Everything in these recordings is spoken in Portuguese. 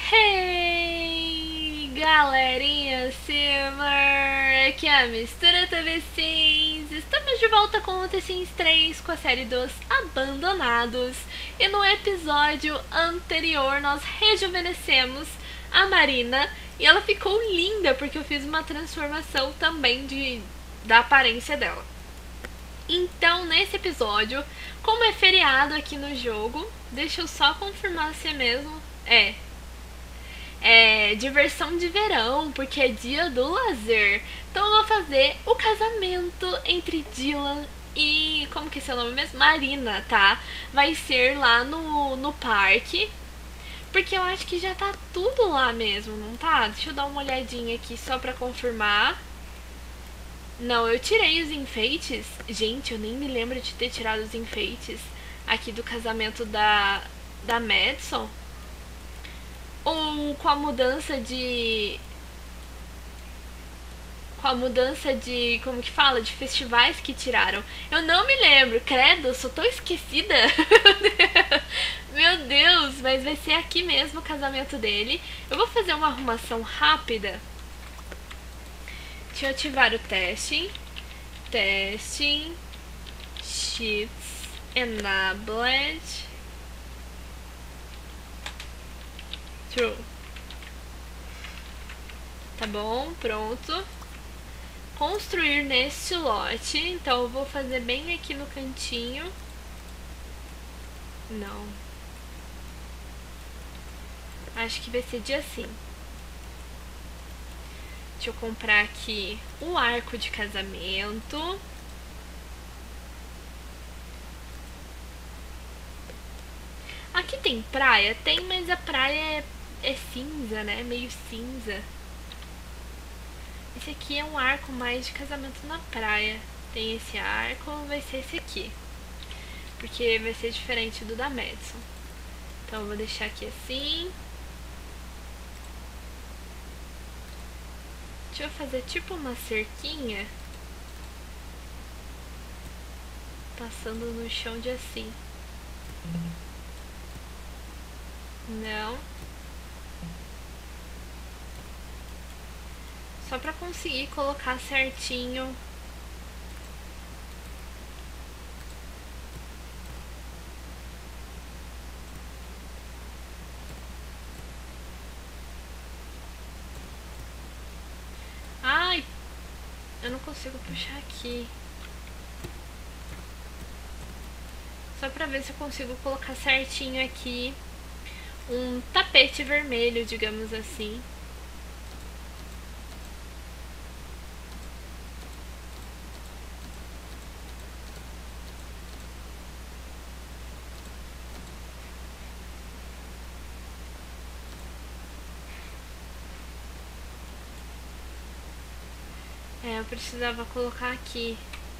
Hey, galerinha Simmer! Aqui é a Mistura TV Sims. Estamos de volta com o The Sims 3 com a série dos Abandonados. E no episódio anterior nós rejuvenescemos a Marina e ela ficou linda porque eu fiz uma transformação também da aparência dela. Então, nesse episódio, como é feriado aqui no jogo, deixa eu só confirmar se é mesmo. É diversão de verão, porque é dia do lazer. Então eu vou fazer o casamento entre Dylan e... como que é seu nome mesmo? Marina, tá? Vai ser lá no parque. Porque eu acho que já tá tudo lá mesmo, não tá? Deixa eu dar uma olhadinha aqui só pra confirmar. Não, eu tirei os enfeites. Gente, eu nem me lembro de ter tirado os enfeites aqui do casamento da Madison. Ou com a mudança de... como que fala? De festivais que tiraram. Eu não me lembro, credo, eu sou tão esquecida. Meu Deus, mas vai ser aqui mesmo o casamento dele. Eu vou fazer uma arrumação rápida. Deixa eu ativar o testing. Testing. Sheets. Enabled. True. Tá bom, pronto. Construir neste lote. Então eu vou fazer bem aqui no cantinho. Não. Acho que vai ser de assim. Deixa eu comprar aqui um arco de casamento. Aqui tem praia? Tem, mas a praia é cinza, né? Meio cinza. Esse aqui é um arco mais de casamento na praia. Tem esse arco, vai ser esse aqui. Porque vai ser diferente do da Madison. Então eu vou deixar aqui assim. Deixa eu fazer tipo uma cerquinha. Passando no chão de assim. Não. Só pra conseguir colocar certinho. Ai, eu não consigo puxar aqui. Só pra ver se eu consigo colocar certinho aqui um tapete vermelho, digamos assim. Eu precisava colocar aqui.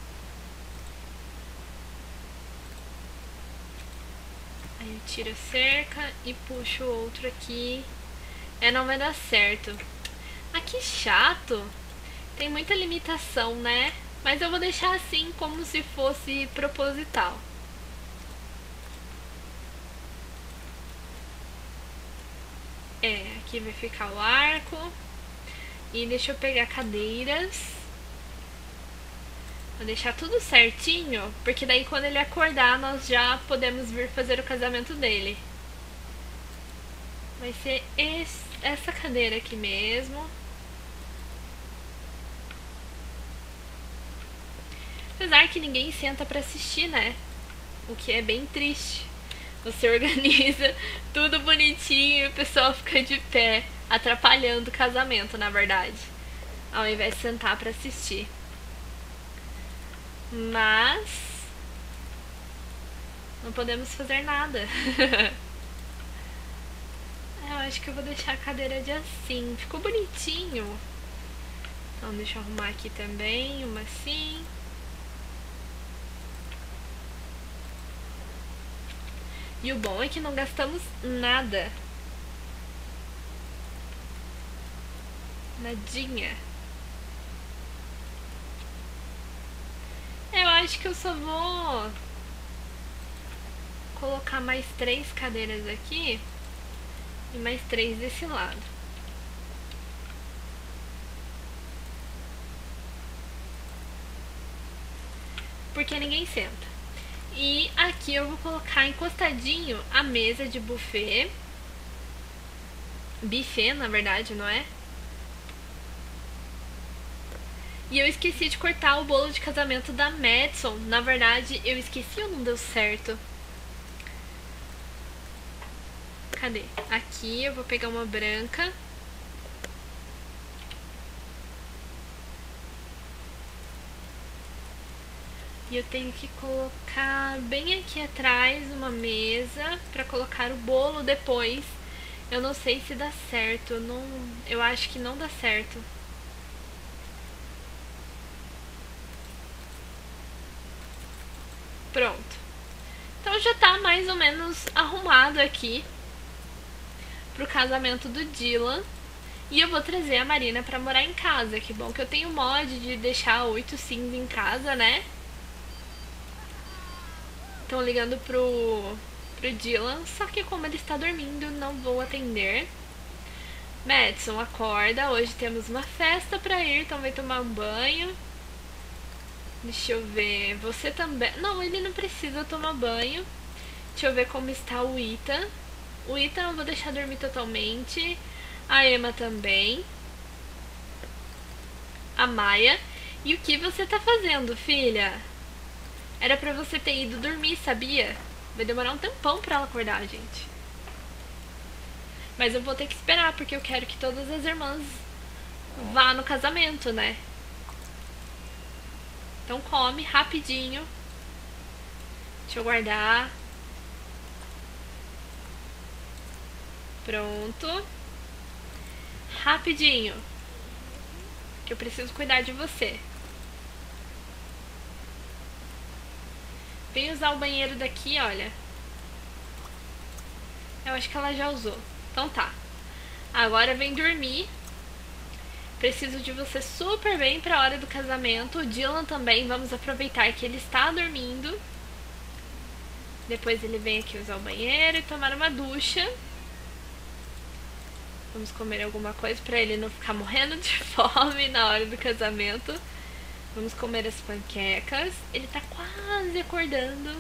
Aí eu tiro a cerca e puxo o outro aqui. Não vai dar certo. Que chato. Tem muita limitação, né? Mas eu vou deixar assim como se fosse proposital. Aqui vai ficar o arco. E deixa eu pegar cadeiras. Vou deixar tudo certinho, porque daí quando ele acordar nós já podemos vir fazer o casamento dele. Vai ser essa cadeira aqui mesmo. Apesar que ninguém senta pra assistir, né? O que é bem triste. Você organiza tudo bonitinho e o pessoal fica de pé, atrapalhando o casamento, na verdade. Ao invés de sentar pra assistir. Mas não podemos fazer nada. Eu acho que eu vou deixar a cadeira de assim. Ficou bonitinho. Então deixa eu arrumar aqui também, uma assim. E o bom é que não gastamos nada. Nadinha. Eu acho que eu só vou colocar mais 3 cadeiras aqui E mais 3 desse lado. Porque ninguém senta. E aqui eu vou colocar encostadinho a mesa de buffet. Buffet, na verdade, não é? E eu esqueci de cortar o bolo de casamento da Madison. Na verdade, eu esqueci ou não deu certo? Cadê? Aqui eu vou pegar uma branca. E eu tenho que colocar bem aqui atrás uma mesa pra colocar o bolo depois. Eu não sei se dá certo. Eu acho que não dá certo. Pronto. Então já tá mais ou menos arrumado aqui pro casamento do Dylan. E eu vou trazer a Marina pra morar em casa. Que bom que eu tenho mod de deixar 8 sims em casa, né? Estão ligando pro Dylan, só que como ele está dormindo, não vou atender. Madison, acorda, hoje temos uma festa pra ir, então vai tomar um banho. Deixa eu ver, você também... Não, ele não precisa tomar banho. Deixa eu ver como está o Ethan. O Ethan eu vou deixar dormir totalmente. A Emma também. A Maia. E o que você tá fazendo, filha? Era pra você ter ido dormir, sabia? Vai demorar um tempão pra ela acordar, gente. Mas eu vou ter que esperar, porque eu quero que todas as irmãs vá no casamento, né? Então come rapidinho. Deixa eu guardar. Pronto. Rapidinho. Que eu preciso cuidar de você. Vem usar o banheiro daqui, olha. Eu acho que ela já usou. Então tá. Agora vem dormir. Preciso de você super bem pra hora do casamento. O Dylan também, vamos aproveitar que ele está dormindo. Depois ele vem aqui usar o banheiro e tomar uma ducha. Vamos comer alguma coisa pra ele não ficar morrendo de fome na hora do casamento. Vamos comer as panquecas. Ele tá quase acordando.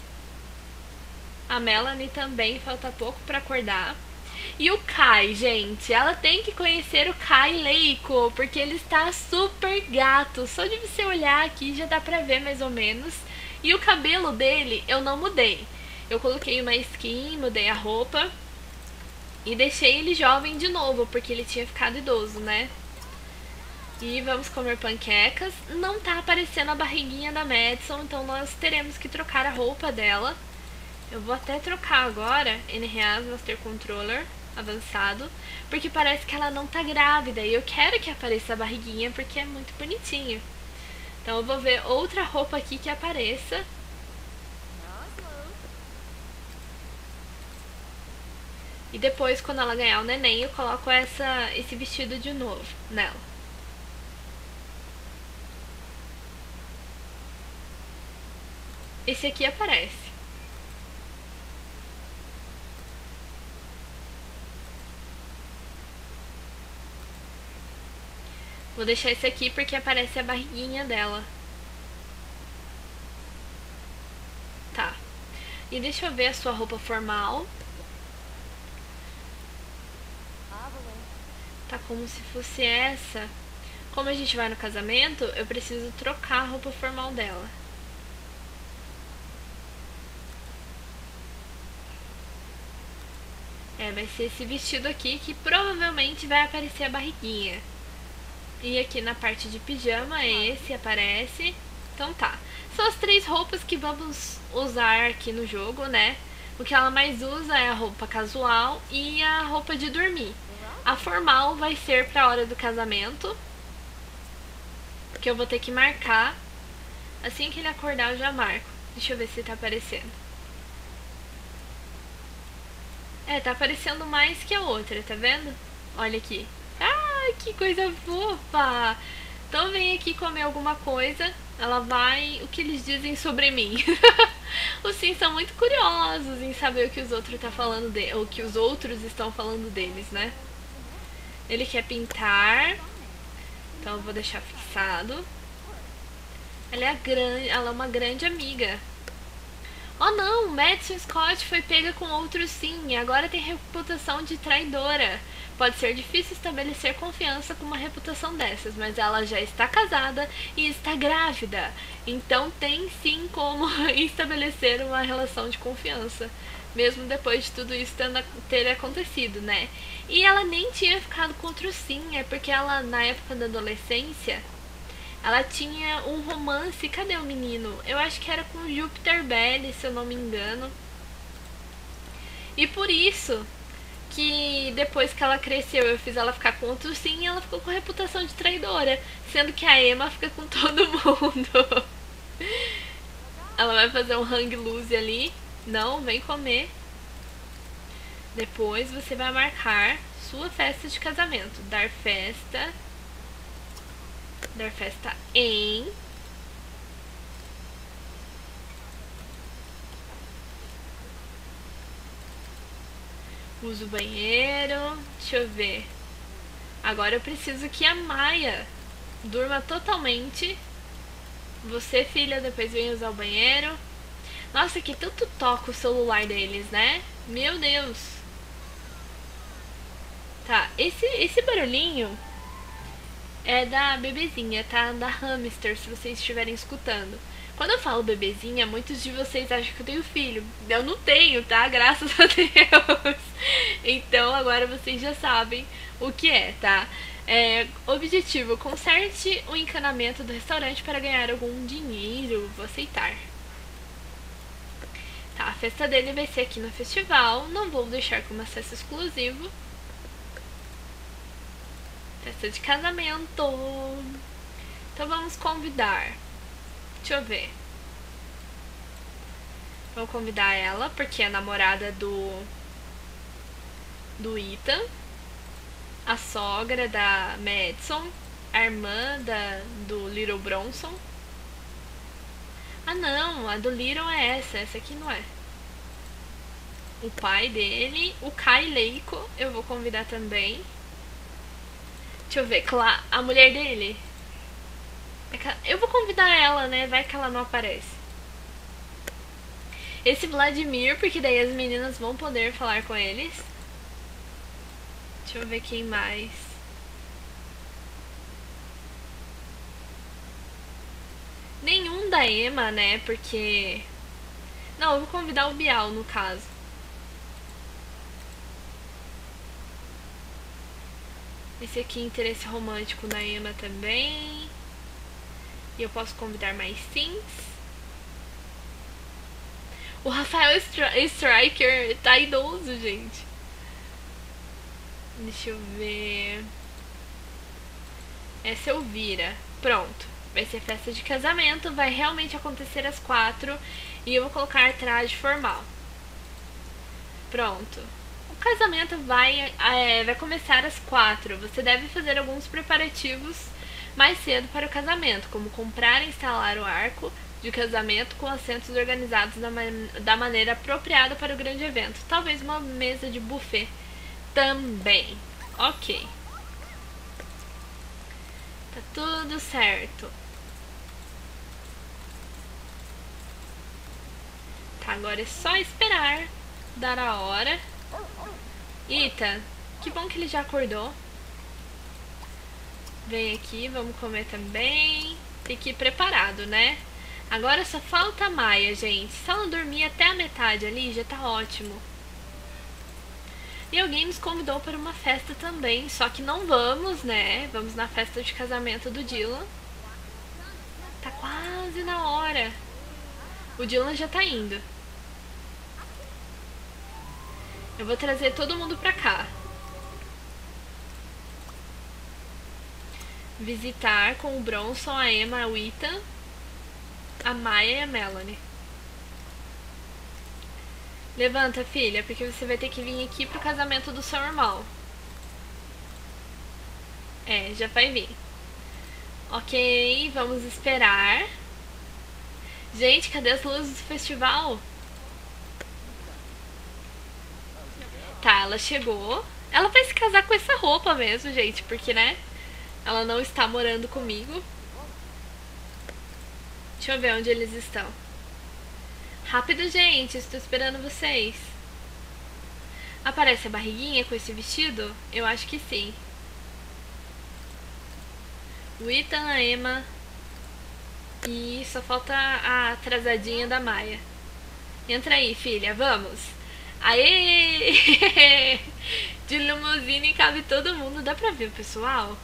A Melanie também, falta pouco pra acordar. E o Kai, gente, ela tem que conhecer o Kai Leiko, porque ele está super gato. Só de você olhar aqui já dá pra ver mais ou menos. E o cabelo dele eu não mudei. Eu coloquei uma skin, mudei a roupa e deixei ele jovem de novo, porque ele tinha ficado idoso, né? E vamos comer panquecas. Não tá aparecendo a barriguinha da Madison, então nós teremos que trocar a roupa dela. Eu vou até trocar agora, NRA Master Controller avançado, porque parece que ela não tá grávida e eu quero que apareça a barriguinha porque é muito bonitinho. Então eu vou ver outra roupa aqui que apareça. E depois, quando ela ganhar o neném, eu coloco esse vestido de novo nela. Esse aqui aparece. Vou deixar esse aqui porque aparece a barriguinha dela. Tá. E deixa eu ver a sua roupa formal. Tá como se fosse essa. Como a gente vai no casamento, eu preciso trocar a roupa formal dela. Vai ser esse vestido aqui que provavelmente vai aparecer a barriguinha. E aqui na parte de pijama esse aparece. Então tá. São as 3 roupas que vamos usar aqui no jogo, né? O que ela mais usa é a roupa casual e a roupa de dormir. A formal vai ser pra hora do casamento, que eu vou ter que marcar. Assim que ele acordar eu já marco. Deixa eu ver se tá aparecendo. Tá aparecendo mais que a outra, tá vendo? Olha aqui. Ah, que coisa fofa! Então vem aqui comer alguma coisa. Ela vai... O que eles dizem sobre mim? Os Sims são muito curiosos em saber o que os outros tá falando de... ou o que os outros estão falando deles, né? Ele quer pintar. Então eu vou deixar fixado. Ela é uma grande amiga. Oh não, Madison Scott foi pega com outro sim e agora tem reputação de traidora. Pode ser difícil estabelecer confiança com uma reputação dessas, mas ela já está casada e está grávida. Então tem sim como estabelecer uma relação de confiança, mesmo depois de tudo isso ter acontecido, né? E ela nem tinha ficado com outro sim, é porque ela, na época da adolescência, ela tinha um romance. Cadê o menino? Eu acho que era com Júpiter Belli, se eu não me engano. E por isso que depois que ela cresceu, eu fiz ela ficar com outro sim e ela ficou com reputação de traidora. Sendo que a Emma fica com todo mundo. Ela vai fazer um hang loose ali. Não, vem comer. Depois você vai marcar sua festa de casamento. Dar festa em... Usa o banheiro. Deixa eu ver. Agora eu preciso que a Maia durma totalmente. Você, filha, depois vem usar o banheiro. Nossa, que tanto toca o celular deles, né? Meu Deus. Tá, esse barulhinho é da bebezinha, tá? Da hamster, se vocês estiverem escutando. Quando eu falo bebezinha, muitos de vocês acham que eu tenho filho. Eu não tenho, tá? Graças a Deus. Então agora vocês já sabem o que é, tá? Objetivo: conserte o encanamento do restaurante para ganhar algum dinheiro. Vou aceitar. Tá, a festa dele vai ser aqui no festival. Não vou deixar como acesso exclusivo. Festa de casamento. Então vamos convidar. Deixa eu ver. Vou convidar ela, porque é a namorada do Ethan. A sogra da Madison. A irmã do Little Bronson. Ah não, a do Little é essa aqui não é. O pai dele, o Kai Leiko, eu vou convidar também. Deixa eu ver, a mulher dele. Eu vou convidar ela, né? Vai que ela não aparece. Esse Vladimir, porque daí as meninas vão poder falar com eles. Deixa eu ver quem mais. Nenhum da Emma, né? Porque... Não, eu vou convidar o Bial, no caso. Esse aqui, interesse romântico na Emma também. E eu posso convidar mais sims. O Rafael Striker tá idoso, gente. Deixa eu ver. Essa eu vira. Pronto. Vai ser festa de casamento. Vai realmente acontecer às 4. E eu vou colocar traje formal. Pronto. O casamento vai começar às 4. Você deve fazer alguns preparativos mais cedo para o casamento, como comprar e instalar o arco de casamento com assentos organizados da maneira apropriada para o grande evento. Talvez uma mesa de buffet também. Ok. Tá tudo certo. Tá, agora é só esperar dar a hora. Eita, que bom que ele já acordou. Vem aqui, vamos comer também. Tem que ir preparado, né? Agora só falta a Maia, gente. Se ela dormir até a metade ali, já tá ótimo. E alguém nos convidou para uma festa também. Só que não vamos, né? Vamos na festa de casamento do Dylan. Tá quase na hora. O Dylan já tá indo. Eu vou trazer todo mundo pra cá. Visitar com o Bronson, a Emma, o Ethan, a Maia e a Melanie. Levanta, filha, porque você vai ter que vir aqui pro casamento do seu irmão. Já vai vir. Ok, vamos esperar. Gente, cadê as luzes do festival? Tá, ela chegou. Ela vai se casar com essa roupa mesmo, gente, porque, né? Ela não está morando comigo. Deixa eu ver onde eles estão. Rápido, gente, estou esperando vocês. Aparece a barriguinha com esse vestido? Eu acho que sim. O Ethan, a Emma. E só falta a atrasadinha da Maia. Entra aí, filha, vamos. Aê! De limusine cabe todo mundo. Dá pra ver o pessoal?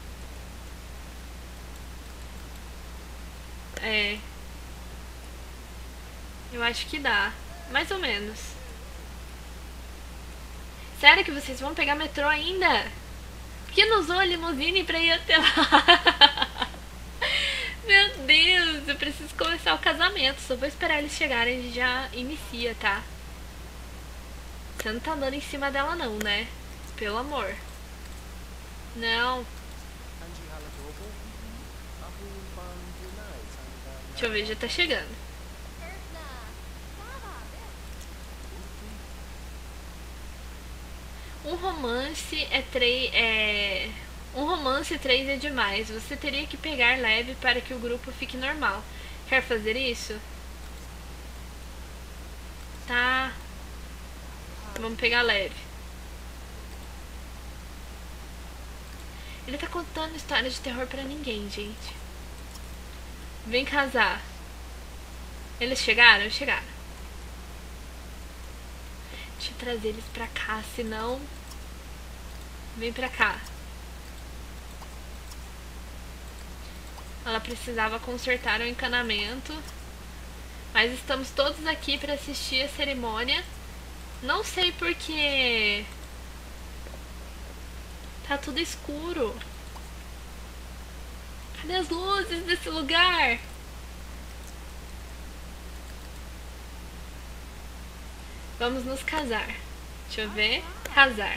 É. Eu acho que dá. Mais ou menos. Sério que vocês vão pegar metrô ainda? Por que não usou a limusine pra ir até lá? Meu Deus, eu preciso começar o casamento. Só vou esperar eles chegarem e já inicia, tá? Você não tá andando em cima dela não, né? Pelo amor. Não. Deixa eu ver, já tá chegando. Um romance Um romance 3 é demais. Você teria que pegar leve para que o grupo fique normal. Quer fazer isso? Tá. Vamos pegar leve. Ele tá contando história de terror pra ninguém, gente. Vem casar. Eles chegaram? Chegaram. Deixa eu trazer eles pra cá, senão... Vem pra cá. Ela precisava consertar o encanamento. Mas estamos todos aqui pra assistir a cerimônia. Não sei porque... Tá tudo escuro. Cadê as luzes desse lugar? Vamos nos casar. Deixa eu ver. Casar.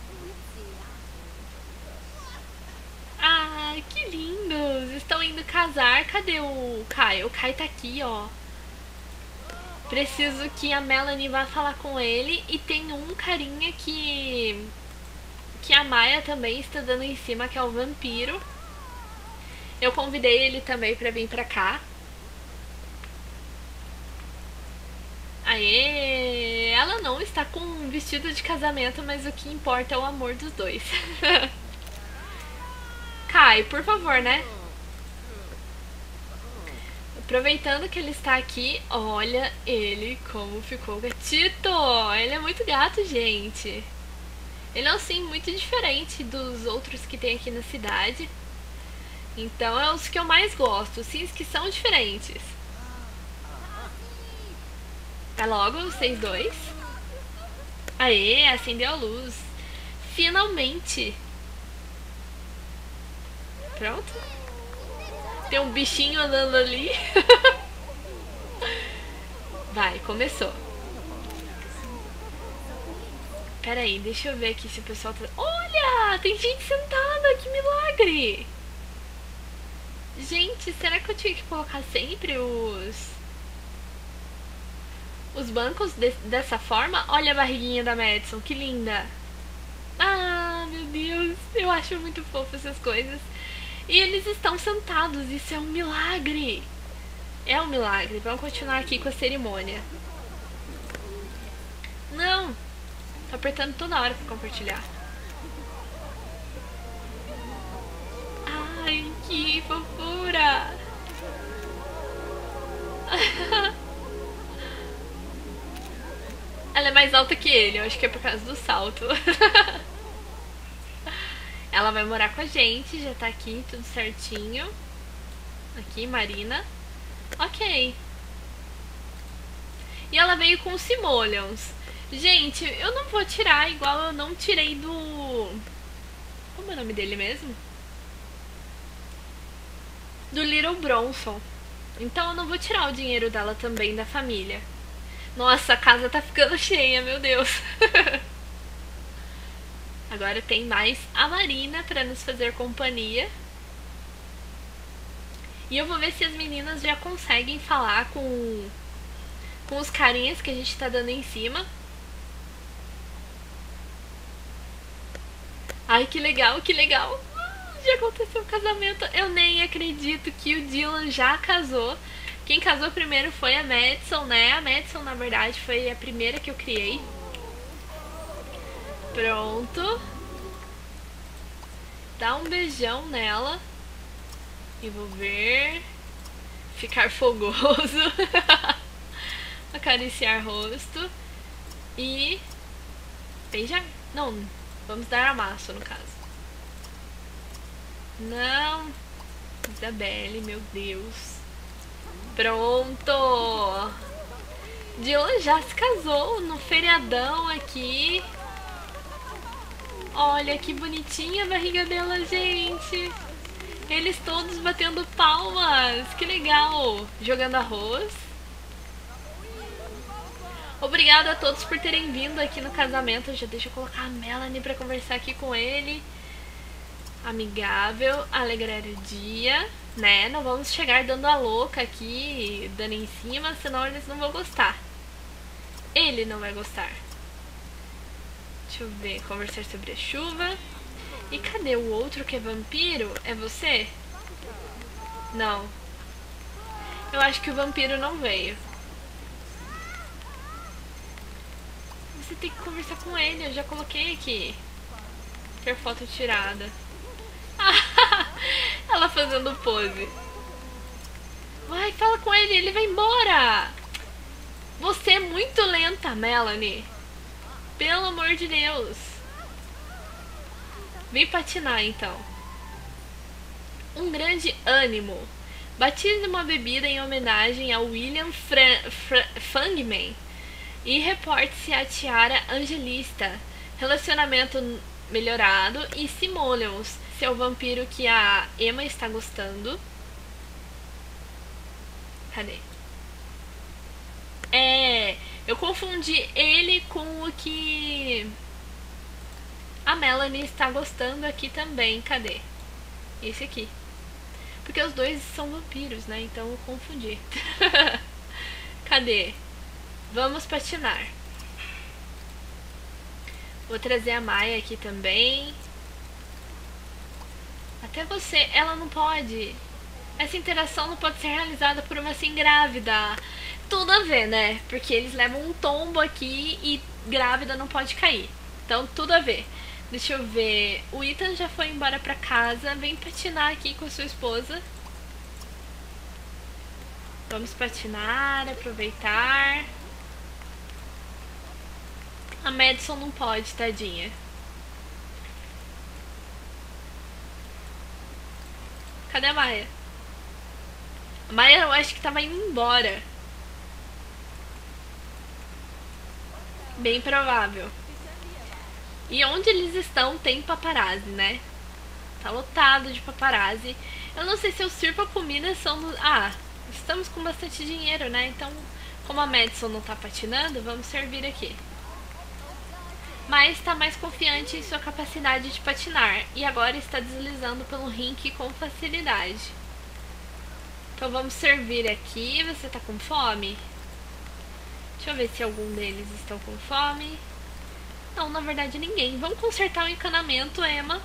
Ah, que lindos! Estão indo casar. Cadê o Kai? O Kai tá aqui, ó. Preciso que a Melanie vá falar com ele. E tem um carinha que a Maia também está dando em cima, que é o vampiro. Eu convidei ele também pra vir pra cá. Aê! Ela não está com um vestido de casamento, mas o que importa é o amor dos dois. Kai, por favor, né? Aproveitando que ele está aqui, olha ele como ficou gatito. Ele é muito gato, gente. Ele é assim, muito diferente dos outros que tem aqui na cidade. Então é os que eu mais gosto, os sims que são diferentes. Tá logo, vocês dois. Aê, acendeu a luz. Finalmente. Pronto. Tem um bichinho andando ali. Vai, começou. Pera aí, deixa eu ver aqui se o pessoal tá... Olha, tem gente sentada, que milagre. Gente, será que eu tinha que colocar sempre os bancos dessa forma? Olha a barriguinha da Madison, que linda. Ah, meu Deus, eu acho muito fofo essas coisas. E eles estão sentados, isso é um milagre. É um milagre, vamos continuar aqui com a cerimônia. Não, tô apertando toda hora pra compartilhar. Ai, que fofura. Ela é mais alta que ele, eu acho que é por causa do salto. Ela vai morar com a gente, já tá aqui, tudo certinho. Aqui, Marina. Ok. E ela veio com os simoleons. Gente, eu não vou tirar igual eu não tirei do... Como é o nome dele mesmo? Do Little Bronson. Então eu não vou tirar o dinheiro dela também, da família. Nossa, a casa tá ficando cheia, meu Deus. Agora tem mais a Marina pra nos fazer companhia. E eu vou ver se as meninas já conseguem falar com os carinhas que a gente tá dando em cima. Ai, que legal, que legal. Já aconteceu o casamento. Eu nem acredito que o Dylan já casou. Quem casou primeiro foi a Madison, né? A Madison, na verdade, foi a primeira que eu criei. Pronto. Dá um beijão nela. Envolver. Ficar fogoso. Acariciar rosto. E beijar. Não, vamos dar amasso no caso. Não. Isabelle, meu Deus. Pronto. Dylan já se casou no feriadão aqui. Olha que bonitinha a barriga dela, gente. Eles todos batendo palmas. Que legal. Jogando arroz. Obrigada a todos por terem vindo aqui no casamento. Já deixa eu colocar a Melanie pra conversar aqui com ele. Amigável, alegrar o dia, né? Não vamos chegar dando a louca aqui, dando em cima, senão eles não vão gostar. Ele não vai gostar. Deixa eu ver, conversar sobre a chuva. E cadê o outro que é vampiro? É você? Não. Eu acho que o vampiro não veio. Você tem que conversar com ele, eu já coloquei aqui. Ter foto tirada. Ela fazendo pose. Vai, fala com ele, ele vai embora. Você é muito lenta, Melanie. Pelo amor de Deus. Vem patinar, então. Um grande ânimo. Batize uma bebida em homenagem a William Fangman. E reporte-se a Tiara Angelista. Relacionamento melhorado. E Simoleons, seu vampiro que a Emma está gostando. Cadê? Eu confundi ele com o que a Melanie está gostando aqui também. Cadê? Esse aqui. Porque os dois são vampiros, né? Então eu confundi. Cadê? Vamos patinar. Vou trazer a Maia aqui também. Até você, ela não pode. Essa interação não pode ser realizada por uma assim grávida. Tudo a ver, né? Porque eles levam um tombo aqui e grávida não pode cair. Então tudo a ver. Deixa eu ver. O Ethan já foi embora pra casa. Vem patinar aqui com a sua esposa. Vamos patinar, aproveitar. A Madison não pode, tadinha. Cadê a Maia? A Maia eu acho que tava indo embora. Bem provável. E onde eles estão tem paparazzi, né? Tá lotado de paparazzi. Eu não sei se eu sirvo a comida são... estamos com bastante dinheiro, né? Então, como a Madison não tá patinando, vamos servir aqui. Mas está mais confiante em sua capacidade de patinar e agora está deslizando pelo rink com facilidade. Então vamos servir aqui. Você tá com fome? Deixa eu ver se algum deles estão com fome. Não, na verdade ninguém. Vamos consertar o encanamento, Emma.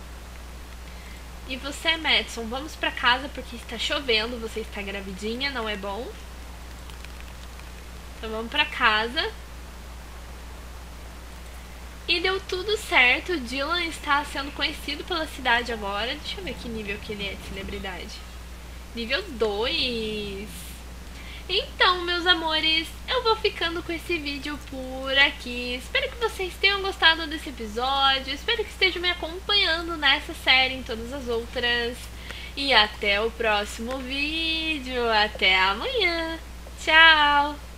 E você, Madison, vamos pra casa porque está chovendo. Você está gravidinha, não é bom. Então vamos pra casa. E deu tudo certo. O Dylan está sendo conhecido pela cidade agora. Deixa eu ver que nível que ele é de celebridade. Nível 2. Então, meus amores, eu vou ficando com esse vídeo por aqui. Espero que vocês tenham gostado desse episódio. Espero que estejam me acompanhando nessa série e em todas as outras. E até o próximo vídeo. Até amanhã. Tchau!